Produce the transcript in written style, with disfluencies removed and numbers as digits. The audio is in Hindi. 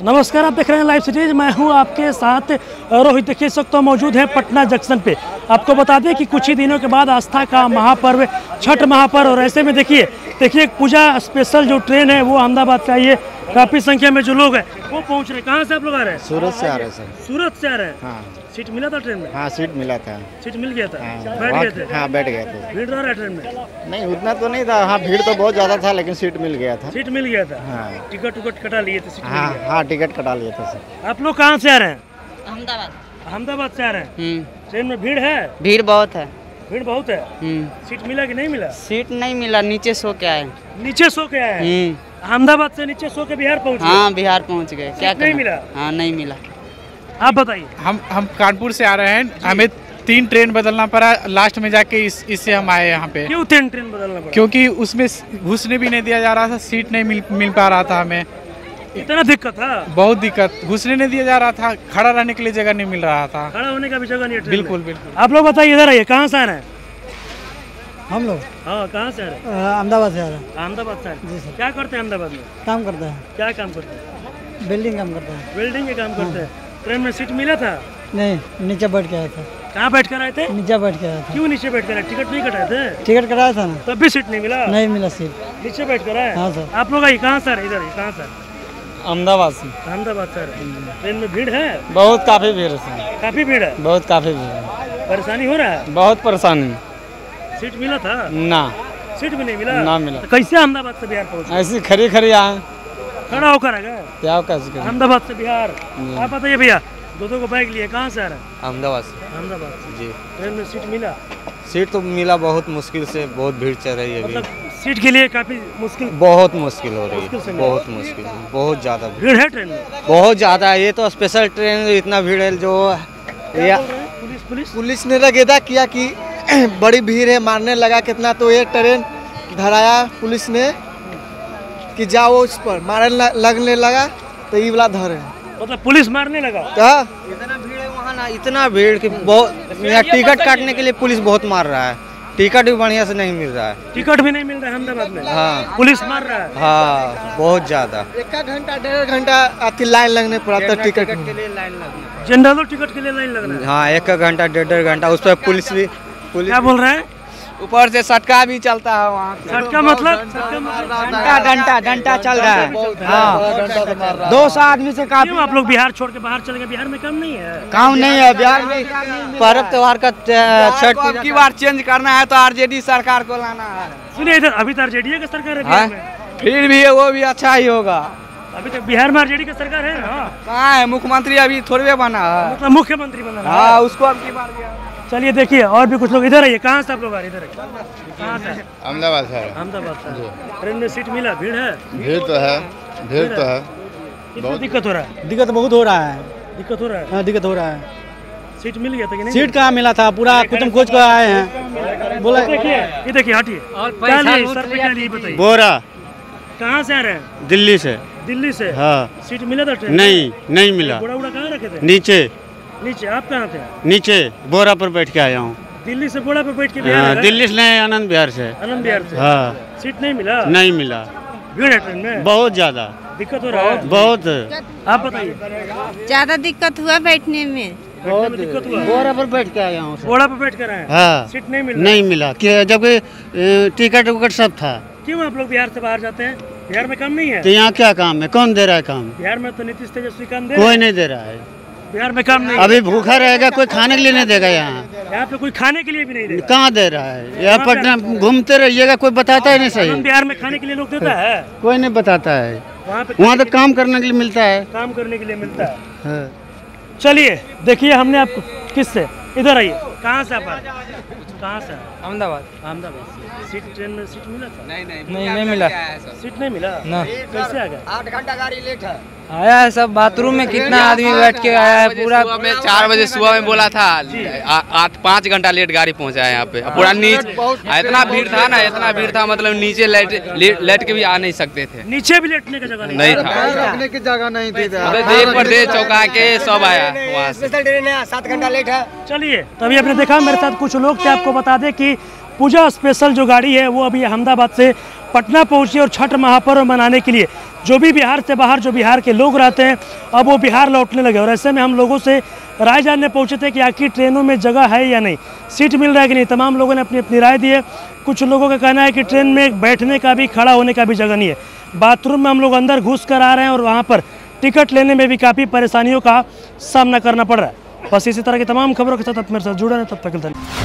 नमस्कार, आप देख रहे हैं लाइव सिटीज। मैं हूं आपके साथ रोहित। देखिए इस वक्त तो मौजूद है पटना जंक्शन पे। आपको बता दें कि कुछ ही दिनों के बाद आस्था का महापर्व छठ महापर्व, और ऐसे में देखिए पूजा स्पेशल जो ट्रेन है वो अहमदाबाद से आई है। काफ़ी संख्या में जो लोग हैं वो पहुंच रहे हैं। कहाँ से आप लोग आ रहे हैं? सूरत से आ रहे हैं सर। सूरत से आ रहे हैं। हाँ। सीट मिला था ट्रेन में? हाँ, सीट मिला था। सीट मिल गया था? हाँ, बैठ गए थे? हाँ, बैठ गए थे। भीड़ रहा ट्रेन में? नहीं, उतना तो नहीं था। हाँ, भीड़ तो बहुत ज़्यादा था, लेकिन सीट मिल गया था। सीट मिल गया था। हाँ। टिकट कटा लिए थे? सीट हाँ हाँ, टिकट कटा लिए थे सर। आप लोग कहाँ से आ रहे हैं? अहमदाबाद। अहमदाबाद से आ रहे हैं। ट्रेन में भीड़ है? भीड़ बहुत है। भीड़ बहुत है। सीट मिला कि नहीं मिला? सीट नहीं मिला, नीचे सो के आए। नीचे सो के आए हैं? अहमदाबाद से नीचे सो के बिहार पहुंच गए? हाँ, बिहार पहुंच गए। क्या नहीं मिला? हाँ, नहीं मिला। आप बताइए। हम कानपुर से आ रहे हैं। हमें 3 ट्रेन बदलना पड़ा, लास्ट में जाके इससे हम आए यहाँ पे। क्यों 3 ट्रेन बदलना पड़ा? क्योंकि उसमें घुसने भी नहीं दिया जा रहा था, सीट नहीं मिल पा रहा था हमें। इतना दिक्कत था? बहुत दिक्कत, घुसने नहीं दिया जा रहा था, खड़ा रहने के लिए जगह नहीं मिल रहा था। खड़ा होने का भी जगह नहीं है। बिल्कुल बिल्कुल। आप लोग बताइए, इधर आइए। कहाँ से आ रहे हैं? हम लोग? हाँ, कहाँ से आ रहे हैं? अहमदाबाद से आ रहे हैं। अहमदाबाद से आ रहे हैं। जी सर। क्या करते हैं अहमदाबाद में? काम करते हैं। क्या काम करते हैं? बिल्डिंग काम करते हैं। वेल्डिंग के काम करते हैं। ट्रेन में सीट मिला था? नहीं, नीचे बैठ के आया था। कहाँ बैठ कर आए थे? नीचे बैठ के आया था। क्यों नीचे बैठ कर आए? टिकट नहीं कटाए थे? टिकट कटाया था ना, तब भी सीट नहीं मिला? नहीं मिला सीट। नीचे बैठ कर आए? हाँ सर। आप लोग आइए। कहाँ से आ रहे हैं? इधर कहाँ से? अहमदाबाद से। अहमदाबाद से आ रहे हैं। ट्रेन में भीड़ है? बहुत काफ़ी भीड़ है। काफी भीड़ है? बहुत काफ़ी भीड़ है। परेशानी हो रहा है? बहुत परेशानी। सीट मिला था? ना, सीट भी नहीं मिला? ना मिला। तो कैसे अहमदाबाद से बिहार पहुंचे? ऐसी खरी आए। खड़ा होकर आ गए? क्या कैसे करें? अहमदाबाद से बिहार। आप बताइए भैया, दो को बैग लिए। कहाँ से आ रहे हैं? अहमदाबाद से। अहमदाबाद से। जी। ट्रेन में सीट मिला? सीट तो मिला, बहुत मुश्किल से। बहुत भीड़ चल रही है अभी। मतलब सीट के लिए काफी मुश्किल? बहुत मुश्किल हो रही मुश्किल से है, मिला। बहुत मुश्किल, बहुत ज़्यादा भीड़ है ट्रेन में? बहुत ज़्यादा। ये तो स्पेशल ट्रेन, इतना भीड़ है जो पुलिस ने रगेदा किया कि बड़ी भीड़ है, मारने लगा कितना। तो ये ट्रेन धराया पुलिस ने कि जाओ उस पर, मारने लगने लगा तो ये वाला धरे। मतलब पुलिस मारने लगा? इतना भीड़ है वहाँ ना, इतना भीड़ कि बहुत। यहाँ टिकट काटने के लिए पुलिस बहुत मार रहा है। टिकट भी बढ़िया से नहीं मिल रहा है। टिकट भी नहीं मिल रहा है अहमदाबाद में? हाँ, पुलिस मार रहा है? हाँ, बहुत ज्यादा। 1 घंटा 1.5 घंटा अति लाइन लगने पड़ा था टिकट के लिए। जनरल टिकट के लिए लाइन लग रहा है? हाँ, 1 घंटा 1.5 घंटा। उस पर पुलिस क्या बोल रहे हैं? ऊपर से सटका भी चलता है वहाँ। सटका मतलब? डंडा चल रहा है। 200 आदमी से क्यों आप लोग बिहार छोड़ के बाहर चले गए? बिहार में काम नहीं है? काम नहीं है बिहार में। पर्व त्योहार का छठ अब की बार चेंज करना है तो आरजेडी सरकार को लाना है। सुनिए, इधर अभी तो आरजेडी का सरकार है बिहार में। फिर भी वो भी अच्छा ही होगा। अभी तक बिहार में आरजेडी का सरकार है ना? कहाँ है मुख्यमंत्री? अभी थोड़े बना है। मतलब मुख्यमंत्री बना है? हाँ, उसको अब की बार दिया। चलिए देखिए, और भी कुछ लोग इधर आइए। कहाँ से आप लोग आ रहे हैं? इधर कहाँ से? अहमदाबाद से। अहमदाबाद से। ट्रेन में सीट मिला? भीड़ है? भीड़ तो है, भीड़ तो है। कितना दिक्कत हो रहा है? दिक्कत बहुत हो रहा है। दिक्कत हो रहा है? हाँ, दिक्कत हो रहा है। सीट मिल गया था कि नहीं? सीट कहाँ मिला था? पूरा कुतुम खोज कर आए हैं। बोला ये देखिए, हटिए। क्या लिए? सर पे क्या लिए बताइए? बोरा। कहाँ से आ रहे हैं? दिल्ली से। दिल्ली से? हाँ। सीट मिला था ट्रेन? नहीं मिला। बोरा उड़ा कहाँ रखे थे? नीचे। नीचे? आप कहाँ थे? नीचे बोरा पर बैठ के आया हूँ। दिल्ली से बोरा पर बैठ के बिहार आए? दिल्ली से नहीं, आनंद विहार से। आनंद विहार से? हाँ। सीट नहीं मिला? नहीं मिला। भीड़ है ट्रेन में? बहुत ज्यादा। दिक्कत हो रहा है? बहुत। आप बताइए। ज्यादा दिक्कत हुआ बैठने में। दिक्कत हुआ? बोरा पर बैठ के आया हूँ। बोरा पर बैठ कर आए? हाँ। सीट नहीं मिला? नहीं मिला, जबकि टिकट उकट सब था। क्यों आप लोग बिहार से बाहर जाते हैं? बिहार में काम नहीं है? तो यहाँ क्या काम है? कौन दे रहा है काम? बिहार में तो नीतीश तेजस्वी काम दे? कोई नहीं दे रहा है। बिहार में काम नहीं? अभी भूखा रहेगा, कोई खाने के लिए नहीं देगा। यहाँ पे कोई खाने के लिए भी नहीं देगा? कहाँ दे रहा है? यहाँ पटना घूमते रहिएगा, कोई बताता है नहीं सही। बिहार में खाने के लिए लोग देता है? कोई नहीं बताता है। वहाँ तो काम करने के लिए मिलता है। काम करने के लिए मिलता है। चलिए देखिए, हमने आपको किससे, इधर आइए। कहाँ से आप आ रहे हैं? कहाँ से? अहमदाबाद। अहमदाबाद। सीट ट्रेन में सीट मिला था? नहीं मिला। सीट नहीं मिला ना? कैसे आ गया? 8 घंटा गाड़ी लेट है। आया है सब बाथरूम में, कितना आदमी बैठ के आया है पूरा। 4 बजे सुबह में बोला था, 5 घंटा लेट गाड़ी पहुंचा है यहाँ पे। पूरा नीचे इतना भीड़ था ना, इतना भीड़ था, मतलब नीचे लेट के भी आ नहीं सकते थे। नीचे भी लेटने की जगह नहीं था, रखने की जगह नहीं थी। देर पर देर चौका के सब आया वहाँ से। 7 घंटा लेट है। चलिए, तभी आपने देखा मेरे साथ कुछ लोग थे। आपको बता दें कि पूजा स्पेशल जो गाड़ी है वो अभी अहमदाबाद से पटना पहुंची और छठ महापर्व मनाने के लिए जो भी बिहार से बाहर जो बिहार के लोग रहते हैं अब वो बिहार लौटने लगे। और ऐसे में हम लोगों से राय जानने पहुँचे थे कि आखिर ट्रेनों में जगह है या नहीं, सीट मिल रहा है कि नहीं। तमाम लोगों ने अपनी अपनी राय दी है। कुछ लोगों का कहना है कि ट्रेन में बैठने का भी, खड़ा होने का भी जगह नहीं है। बाथरूम में हम लोग अंदर घुस कर आ रहे हैं और वहाँ पर टिकट लेने में भी काफ़ी परेशानियों का सामना करना पड़ रहा है। बस इसी तरह की तमाम खबरों के साथ आप मेरे साथ जुड़े रहें। तब तक के लिए